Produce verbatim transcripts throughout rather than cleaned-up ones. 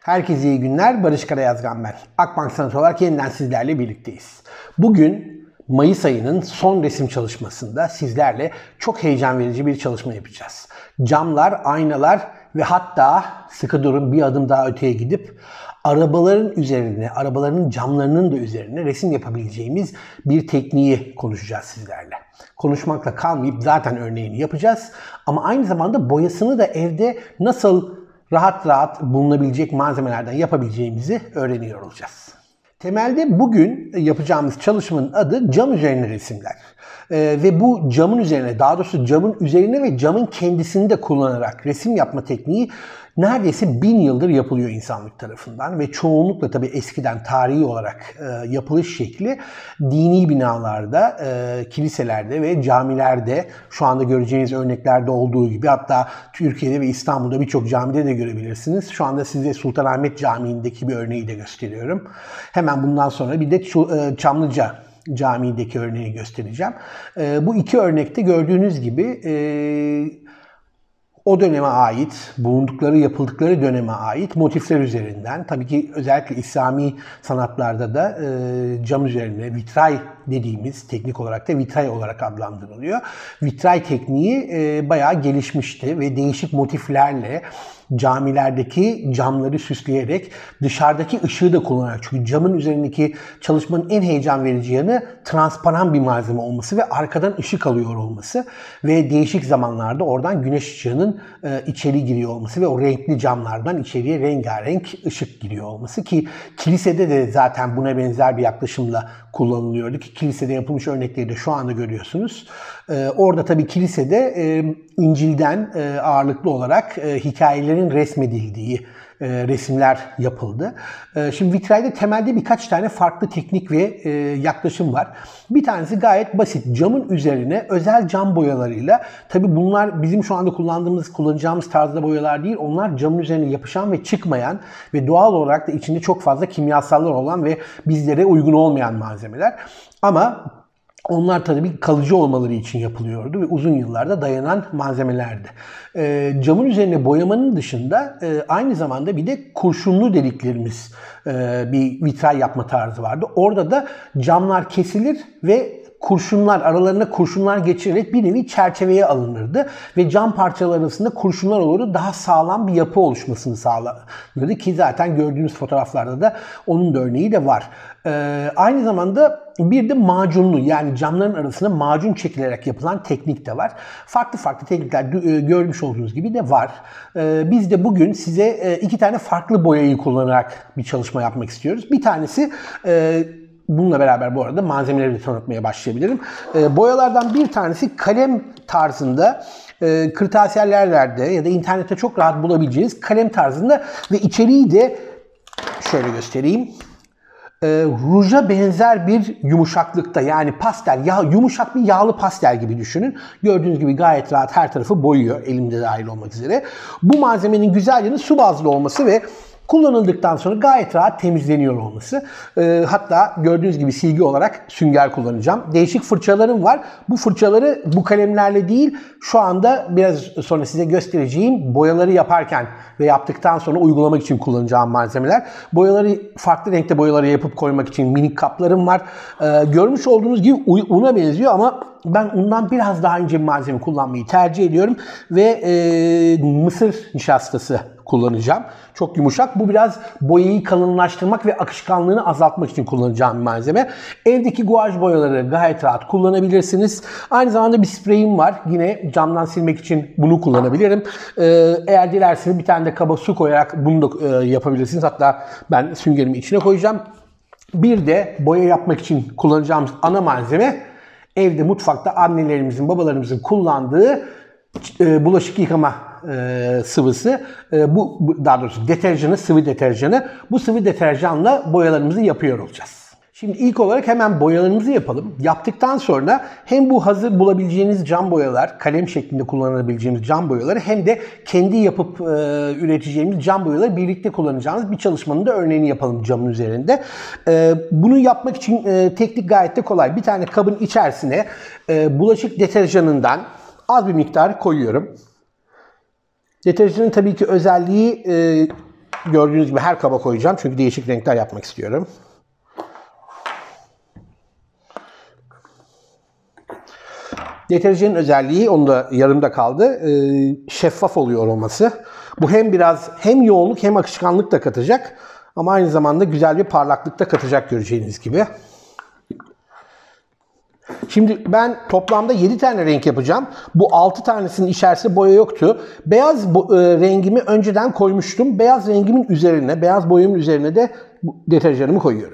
Herkese iyi günler. Barış Karayazgan ben. Akbank Sanat olarak yeniden sizlerle birlikteyiz. Bugün Mayıs ayının son resim çalışmasında sizlerle çok heyecan verici bir çalışma yapacağız. Camlar, aynalar ve hatta sıkı durun bir adım daha öteye gidip arabaların üzerine, arabaların camlarının da üzerine resim yapabileceğimiz bir tekniği konuşacağız sizlerle. Konuşmakla kalmayıp zaten örneğini yapacağız ama aynı zamanda boyasını da evde nasıl rahat rahat bulunabilecek malzemelerden yapabileceğimizi öğreniyor olacağız. Temelde bugün yapacağımız çalışmanın adı cam üzerine resimler. Ee, ve bu camın üzerine, daha doğrusu camın üzerine ve camın kendisini de kullanarak resim yapma tekniği neredeyse bin yıldır yapılıyor insanlık tarafından ve çoğunlukla tabii eskiden tarihi olarak e, yapılış şekli dini binalarda, e, kiliselerde ve camilerde şu anda göreceğiniz örneklerde olduğu gibi, hatta Türkiye'de ve İstanbul'da birçok camide de görebilirsiniz. Şu anda size Sultanahmet Camii'ndeki bir örneği de gösteriyorum. Hemen bundan sonra bir de e, Çamlıca Camii'deki örneği göstereceğim. E, bu iki örnekte gördüğünüz gibi e, o döneme ait, bulundukları, yapıldıkları döneme ait motifler üzerinden, tabii ki özellikle İslami sanatlarda da e, cam üzerine vitray dediğimiz teknik olarak da vitray olarak adlandırılıyor. Vitray tekniği e, bayağı gelişmişti ve değişik motiflerle camilerdeki camları süsleyerek dışarıdaki ışığı da kullanarak, çünkü camın üzerindeki çalışmanın en heyecan verici yanı transparan bir malzeme olması ve arkadan ışık alıyor olması ve değişik zamanlarda oradan güneş ışığının e, içeri giriyor olması ve o renkli camlardan içeriye rengarenk ışık giriyor olması, ki kilisede de zaten buna benzer bir yaklaşımla kullanılıyordu ki kilisede yapılmış örnekleri de şu anda görüyorsunuz. E, orada tabii kilisede e, İncil'den e, ağırlıklı olarak e, hikayelerin resmedildiği e, resimler yapıldı. E, şimdi vitrayda temelde birkaç tane farklı teknik ve e, yaklaşım var. Bir tanesi gayet basit. Camın üzerine özel cam boyalarıyla, tabii bunlar bizim şu anda kullandığımız, kullanacağımız tarzda boyalar değil. Onlar camın üzerine yapışan ve çıkmayan ve doğal olarak da içinde çok fazla kimyasallar olan ve bizlere uygun olmayan malzemeler. Ama onlar tabii kalıcı olmaları için yapılıyordu ve uzun yıllarda dayanan malzemelerdi. E, camın üzerine boyamanın dışında e, aynı zamanda bir de kurşunlu dediklerimiz e, bir vitray yapma tarzı vardı. Orada da camlar kesilir ve kurşunlar, aralarına kurşunlar geçirerek bir nevi çerçeveye alınırdı ve cam parçaları arasında kurşunlar olurdu. Daha sağlam bir yapı oluşmasını sağlanırdı ki zaten gördüğünüz fotoğraflarda da onun da örneği de var. Ee, aynı zamanda bir de macunlu, yani camların arasına macun çekilerek yapılan teknik de var. Farklı farklı teknikler görmüş olduğunuz gibi de var. Ee, biz de bugün size iki tane farklı boyayı kullanarak bir çalışma yapmak istiyoruz. Bir tanesi e, bununla beraber bu arada malzemeleri de tanıtmaya başlayabilirim. E, boyalardan bir tanesi kalem tarzında, e, kırtasiyelerde ya da internette çok rahat bulabileceğiniz kalem tarzında ve içeriği de şöyle göstereyim. E, ruja benzer bir yumuşaklıkta, yani pastel, yağ, yumuşak bir yağlı pastel gibi düşünün. Gördüğünüz gibi gayet rahat her tarafı boyuyor, elimde dahil olmak üzere. Bu malzemenin güzel yanı su bazlı olması ve kullanıldıktan sonra gayet rahat temizleniyor olması. E, hatta gördüğünüz gibi silgi olarak sünger kullanacağım. Değişik fırçalarım var. Bu fırçaları bu kalemlerle değil, şu anda biraz sonra size göstereceğim boyaları yaparken ve yaptıktan sonra uygulamak için kullanacağım malzemeler. Boyaları, farklı renkte boyaları yapıp koymak için minik kaplarım var. E, görmüş olduğunuz gibi una benziyor ama ben undan biraz daha ince bir malzeme kullanmayı tercih ediyorum ve e, mısır nişastası kullanacağım. Çok yumuşak. Bu biraz boyayı kalınlaştırmak ve akışkanlığını azaltmak için kullanacağım bir malzeme. Evdeki guaj boyaları gayet rahat kullanabilirsiniz. Aynı zamanda bir spreyim var. Yine camdan silmek için bunu kullanabilirim. Ee, eğer dilerseniz bir tane de kaba su koyarak bunu da e, yapabilirsiniz. Hatta ben süngerimi içine koyacağım. Bir de boya yapmak için kullanacağımız ana malzeme, evde mutfakta annelerimizin, babalarımızın kullandığı e, bulaşık yıkama e, sıvısı. E, bu, bu daha doğrusu deterjanı, sıvı deterjanı. Bu sıvı deterjanla boyalarımızı yapıyor olacağız. Şimdi ilk olarak hemen boyalarımızı yapalım. Yaptıktan sonra hem bu hazır bulabileceğiniz cam boyalar, kalem şeklinde kullanabileceğimiz cam boyaları, hem de kendi yapıp e, üreteceğimiz cam boyaları birlikte kullanacağımız bir çalışmanın da örneğini yapalım camın üzerinde. E, bunu yapmak için e, teknik gayet de kolay. Bir tane kabın içerisine e, bulaşık deterjanından az bir miktar koyuyorum. Deterjanın tabii ki özelliği e, Gördüğünüz gibi her kaba koyacağım çünkü değişik renkler yapmak istiyorum. Deterjanın özelliği, onu da yarımda kaldı, şeffaf oluyor olması. Bu hem biraz hem yoğunluk hem akışkanlık da katacak ama aynı zamanda güzel bir parlaklık da katacak göreceğiniz gibi. Şimdi ben toplamda yedi tane renk yapacağım. Bu altı tanesinin içerisinde boya yoktu. Beyaz rengimi önceden koymuştum. Beyaz rengimin üzerine, beyaz boyamın üzerine de deterjanımı koyuyorum.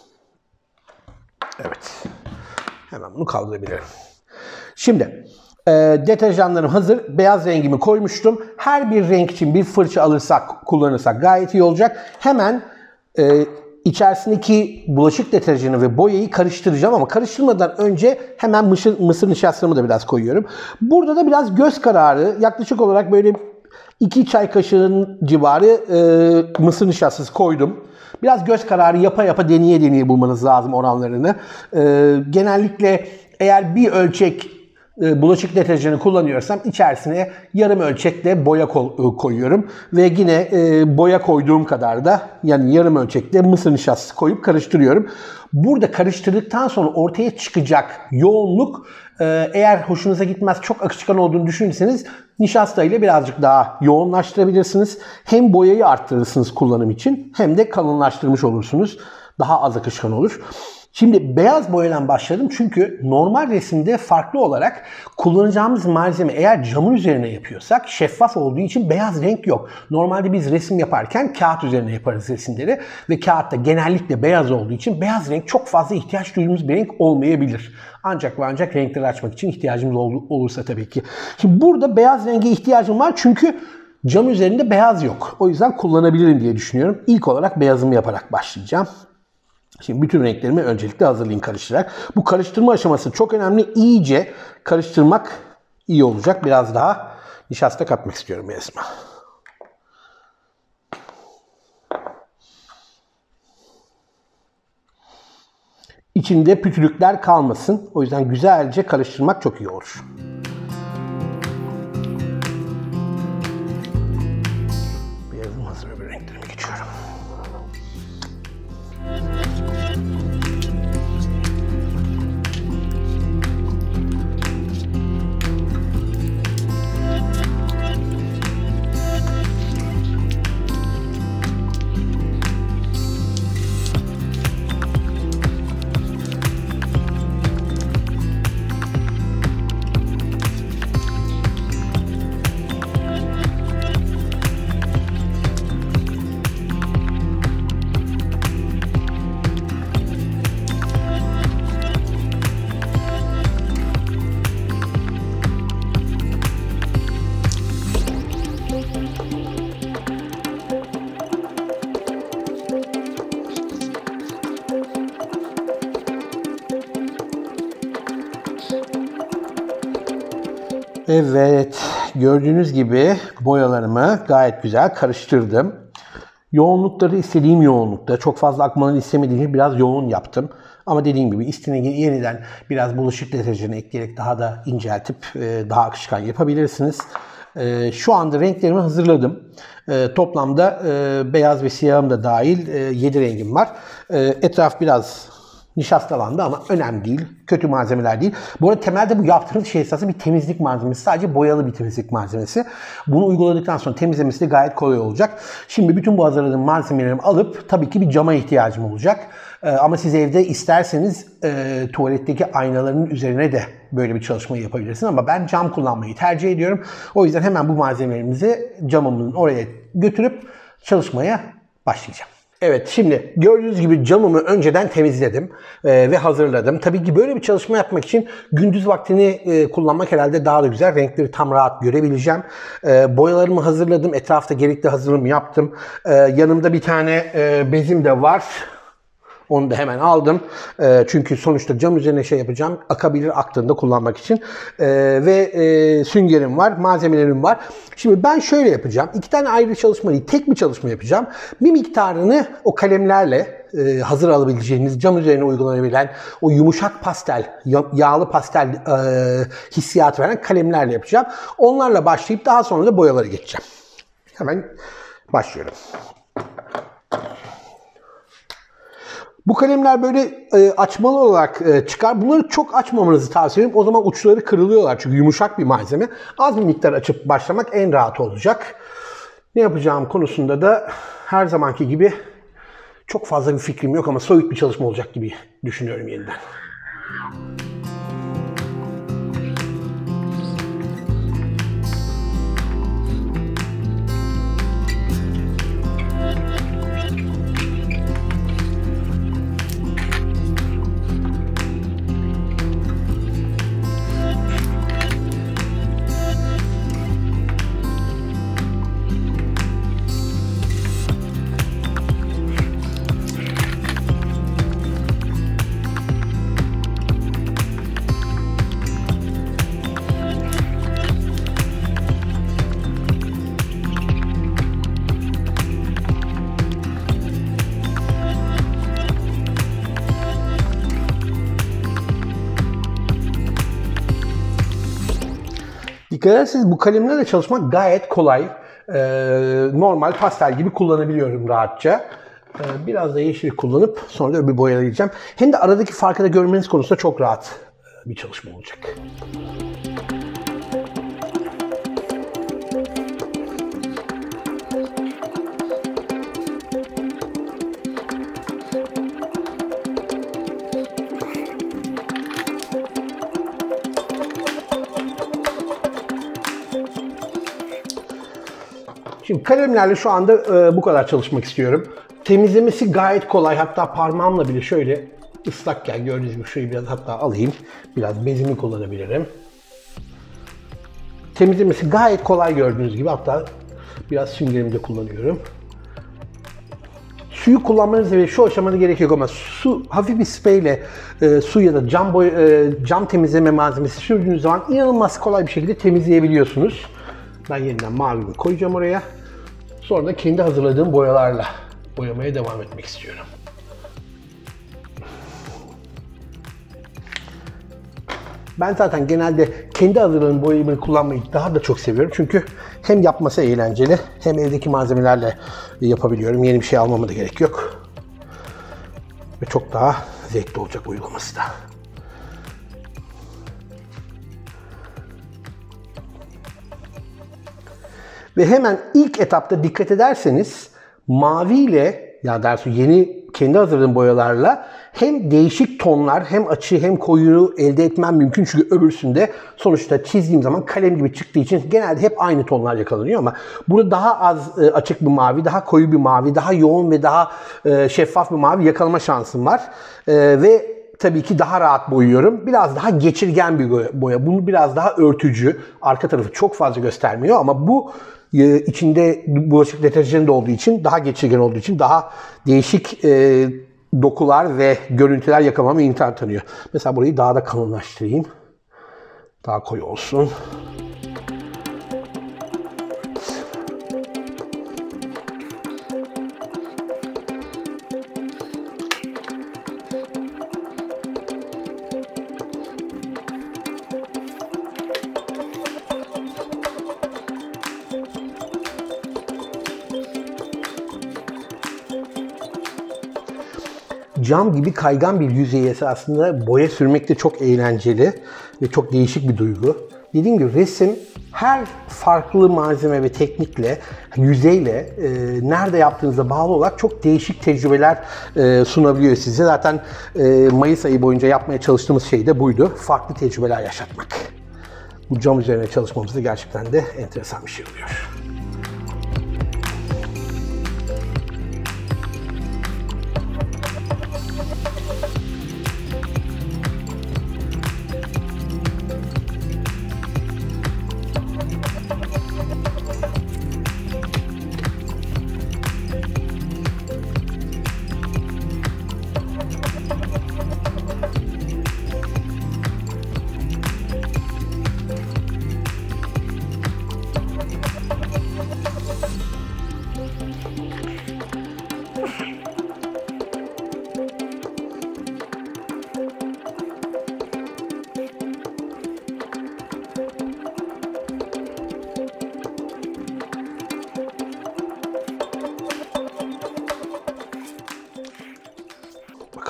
Evet. Hemen bunu kaldırabilirim. Şimdi e, deterjanlarım hazır. Beyaz rengimi koymuştum. Her bir renk için bir fırça alırsak, kullanırsak gayet iyi olacak. Hemen e, içerisindeki bulaşık deterjanı ve boyayı karıştıracağım ama karıştırmadan önce hemen mısır, mısır nişastamı da biraz koyuyorum. Burada da biraz göz kararı, yaklaşık olarak böyle iki çay kaşığının civarı e, mısır nişastası koydum. Biraz göz kararı yapa yapa deneye deneye bulmanız lazım oranlarını. E, genellikle eğer bir ölçek bulaşık deterjanı kullanıyorsam içerisine yarım ölçekte boya koyuyorum. Ve yine boya koyduğum kadar da yani yarım ölçekte mısır nişastası koyup karıştırıyorum. Burada karıştırdıktan sonra ortaya çıkacak yoğunluk eğer hoşunuza gitmez, çok akışkan olduğunu düşünürseniz nişasta ile birazcık daha yoğunlaştırabilirsiniz. Hem boyayı arttırırsınız kullanım için hem de kalınlaştırmış olursunuz. Daha az akışkan olur. Şimdi beyaz boyadan başladım çünkü normal resimde farklı olarak kullanacağımız malzeme eğer camın üzerine yapıyorsak şeffaf olduğu için beyaz renk yok. Normalde biz resim yaparken kağıt üzerine yaparız resimleri ve kağıtta genellikle beyaz olduğu için beyaz renk çok fazla ihtiyaç duyduğumuz bir renk olmayabilir. Ancak ve ancak renkleri açmak için ihtiyacımız ol- olursa tabii ki. Şimdi burada beyaz renge ihtiyacım var çünkü cam üzerinde beyaz yok. O yüzden kullanabilirim diye düşünüyorum. İlk olarak beyazımı yaparak başlayacağım. Şimdi bütün renklerimi öncelikle hazırlayayım karıştırarak. Bu karıştırma aşaması çok önemli. İyice karıştırmak iyi olacak. Biraz daha nişasta katmak istiyorum beyazıma. İçinde pütürükler kalmasın. O yüzden güzelce karıştırmak çok iyi olur. Beyazım hazır, öbür renklerime geçiyorum. Evet, gördüğünüz gibi boyalarımı gayet güzel karıştırdım. Yoğunlukları istediğim yoğunlukta, çok fazla akmanı istemediğim biraz yoğun yaptım. Ama dediğim gibi isteğiniz yeniden biraz bulaşık deterjanı ekleyerek daha da inceltip daha akışkan yapabilirsiniz. Şu anda renklerimi hazırladım. Toplamda beyaz ve siyahım da dahil yedi rengim var. Etraf biraz nişastalandı ama önemli değil. Kötü malzemeler değil. Bu arada temelde bu yaptığınız şey esasında bir temizlik malzemesi. Sadece boyalı bir temizlik malzemesi. Bunu uyguladıktan sonra temizlemesi de gayet kolay olacak. Şimdi bütün bu hazırladığım malzemelerimi alıp tabii ki bir cama ihtiyacım olacak. Ee, ama siz evde isterseniz e, tuvaletteki aynaların üzerine de böyle bir çalışmayı yapabilirsiniz. Ama ben cam kullanmayı tercih ediyorum. O yüzden hemen bu malzemelerimizi camımın oraya götürüp çalışmaya başlayacağım. Evet, şimdi gördüğünüz gibi camımı önceden temizledim e, ve hazırladım. Tabii ki böyle bir çalışma yapmak için gündüz vaktini e, kullanmak herhalde daha da güzel. Renkleri tam rahat görebileceğim. E, boyalarımı hazırladım. Etrafta gerekli hazırlığımı yaptım. E, yanımda bir tane e, bezim de var. Onu da hemen aldım. E, çünkü sonuçta cam üzerine şey yapacağım. Akabilir, aktığında kullanmak için. E, ve e, süngerim var, malzemelerim var. Şimdi ben şöyle yapacağım. İki tane ayrı çalışma değil, tek bir çalışma yapacağım. Bir miktarını o kalemlerle e, hazır alabileceğiniz, cam üzerine uygulanabilen o yumuşak pastel, yağlı pastel e, hissiyat veren kalemlerle yapacağım. Onlarla başlayıp daha sonra da boyalara geçeceğim. Hemen başlıyorum. Bu kalemler böyle e, açmalı olarak e, çıkar. Bunları çok açmamanızı tavsiye ederim. O zaman uçları kırılıyorlar çünkü yumuşak bir malzeme. Az bir miktar açıp başlamak en rahat olacak. Ne yapacağım konusunda da her zamanki gibi çok fazla bir fikrim yok ama soyut bir çalışma olacak gibi düşünüyorum yeniden. Dikkat ederseniz bu kalemlerle çalışmak gayet kolay. Ee, normal pastel gibi kullanabiliyorum rahatça. Ee, biraz da yeşil kullanıp sonra da öbür boyalayacağım. Hem de aradaki farkı da görmeniz konusunda çok rahat bir çalışma olacak. Şimdi kalemlerle şu anda e, bu kadar çalışmak istiyorum. Temizlemesi gayet kolay. Hatta parmağımla bile şöyle ıslakken gördüğünüz gibi şurayı biraz hatta alayım. Biraz bezimi kullanabilirim. Temizlemesi gayet kolay gördüğünüz gibi. Hatta biraz süngerimi de kullanıyorum. Suyu kullanmanız ve şu aşamada gerek yok ama su, hafif bir spreyle e, su ya da cam, boy, e, cam temizleme malzemesi sürdüğünüz zaman inanılmaz kolay bir şekilde temizleyebiliyorsunuz. Ben yeniden mavimi koyacağım oraya. Sonra da kendi hazırladığım boyalarla boyamaya devam etmek istiyorum. Ben zaten genelde kendi hazırladığım boyamayı kullanmayı daha da çok seviyorum. Çünkü hem yapması eğlenceli hem evdeki malzemelerle yapabiliyorum. Yeni bir şey almama da gerek yok. Ve çok daha zevkli olacak uygulaması da. Ve hemen ilk etapta dikkat ederseniz maviyle ya dersi yeni kendi hazırladığım boyalarla hem değişik tonlar hem açı hem koyu elde etmem mümkün. Çünkü öbürsünde sonuçta çizdiğim zaman kalem gibi çıktığı için genelde hep aynı tonlar yakalanıyor ama burada daha az açık bir mavi, daha koyu bir mavi, daha yoğun ve daha şeffaf bir mavi yakalama şansım var. Ve tabii ki daha rahat boyuyorum. Biraz daha geçirgen bir boya. Bunu biraz daha örtücü. Arka tarafı çok fazla göstermiyor ama bu içinde bulaşık deterjanı da olduğu için, daha geçirgen olduğu için daha değişik e, dokular ve görüntüler yakalamama imkan tanıyor. Mesela burayı daha da kalınlaştırayım. Daha koyu olsun. Cam gibi kaygan bir yüzeyi esasında boya sürmek de çok eğlenceli ve çok değişik bir duygu. Dediğim gibi resim her farklı malzeme ve teknikle, yüzeyle, e, nerede yaptığınıza bağlı olarak çok değişik tecrübeler e, sunabiliyor size. Zaten e, Mayıs ayı boyunca yapmaya çalıştığımız şey de buydu. Farklı tecrübeler yaşatmak. Bu cam üzerine çalışmamız da gerçekten de enteresan bir şey oluyor.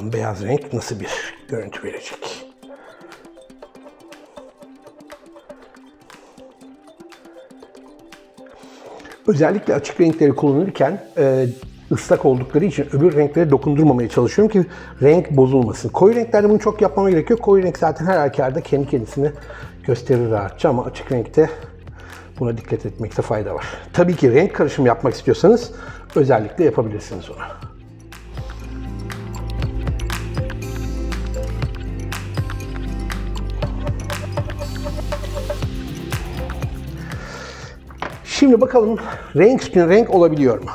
Bakalım beyaz renk nasıl bir görüntü verecek. Özellikle açık renkleri kullanırken e, ıslak oldukları için öbür renklere dokundurmamaya çalışıyorum ki renk bozulmasın. Koyu renklerde bunu çok yapmama gerek yok. Koyu renk zaten her halükarda kendi kendisini gösterir rahatça ama açık renkte buna dikkat etmekte fayda var. Tabii ki renk karışımı yapmak istiyorsanız özellikle yapabilirsiniz onu. Şimdi bakalım renk üstüne renk olabiliyor mu?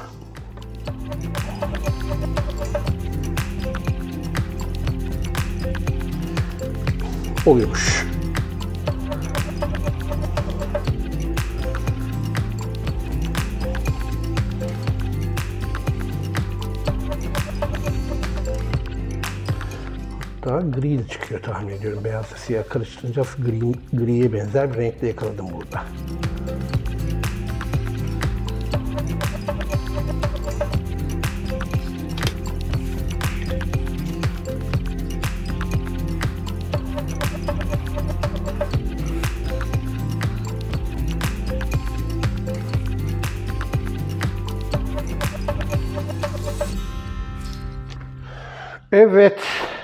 Oluyormuş. Hatta gri de çıkıyor tahmin ediyorum. Beyazla siyah karıştırınca gri, griye benzer bir renkle yakaladım burada. Evet,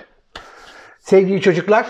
sevgili çocuklar,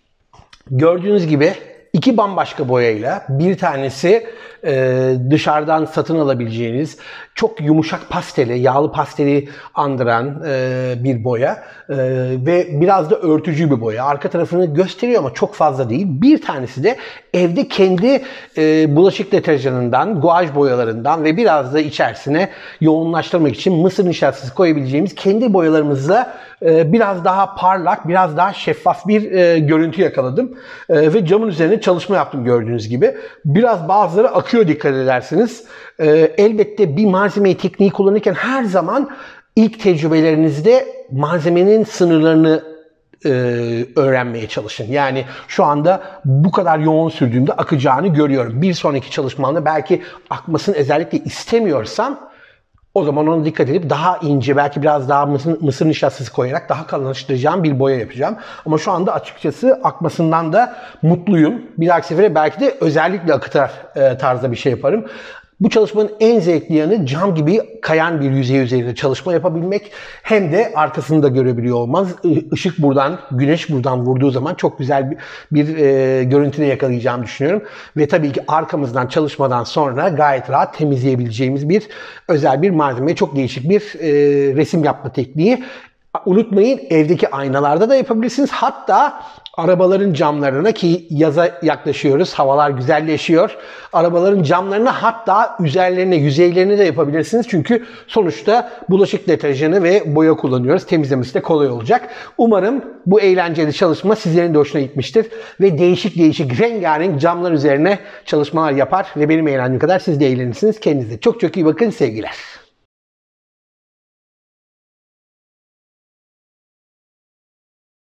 gördüğünüz gibi iki bambaşka boyayla, bir tanesi e, dışarıdan satın alabileceğiniz çok yumuşak pasteli, yağlı pasteli andıran e, bir boya e, ve biraz da örtücü bir boya. Arka tarafını gösteriyor ama çok fazla değil. Bir tanesi de evde kendi e, bulaşık deterjanından, guaj boyalarından ve biraz da içerisine yoğunlaştırmak için mısır nişastası koyabileceğimiz kendi boyalarımızla e, biraz daha parlak, biraz daha şeffaf bir e, görüntü yakaladım. E, ve camın üzerine çalışma yaptım gördüğünüz gibi. Biraz bazıları akıyor dikkat edersiniz. E, elbette bir malzemeyi, tekniği kullanırken her zaman ilk tecrübelerinizde malzemenin sınırlarını e, öğrenmeye çalışın. Yani şu anda bu kadar yoğun sürdüğümde akacağını görüyorum. Bir sonraki çalışmamda belki akmasını özellikle istemiyorsam o zaman ona dikkat edip daha ince, belki biraz daha mısır, mısır nişastası koyarak daha kalınlaştıracağım bir boya yapacağım. Ama şu anda açıkçası akmasından da mutluyum. Bir dahaki sefere belki de özellikle akıtar e, tarzda bir şey yaparım. Bu çalışmanın en zevkli yanı cam gibi kayan bir yüzey üzerinde çalışma yapabilmek. Hem de arkasını da görebiliyor olmaz. Işık buradan, güneş buradan vurduğu zaman çok güzel bir, bir e, görüntüde yakalayacağımı düşünüyorum. Ve tabii ki arkamızdan çalışmadan sonra gayet rahat temizleyebileceğimiz bir özel bir malzeme. Çok değişik bir e, resim yapma tekniği. Unutmayın, evdeki aynalarda da yapabilirsiniz. Hatta arabaların camlarına, ki yaza yaklaşıyoruz, havalar güzelleşiyor. Arabaların camlarına, hatta üzerlerine, yüzeylerine de yapabilirsiniz. Çünkü sonuçta bulaşık deterjanı ve boya kullanıyoruz. Temizlemesi de kolay olacak. Umarım bu eğlenceli çalışma sizlerin de hoşuna gitmiştir. Ve değişik değişik rengarenk camlar üzerine çalışmalar yapar ve benim eğlendiğim kadar siz de eğlenirsiniz. Kendinize çok çok iyi bakın, sevgiler.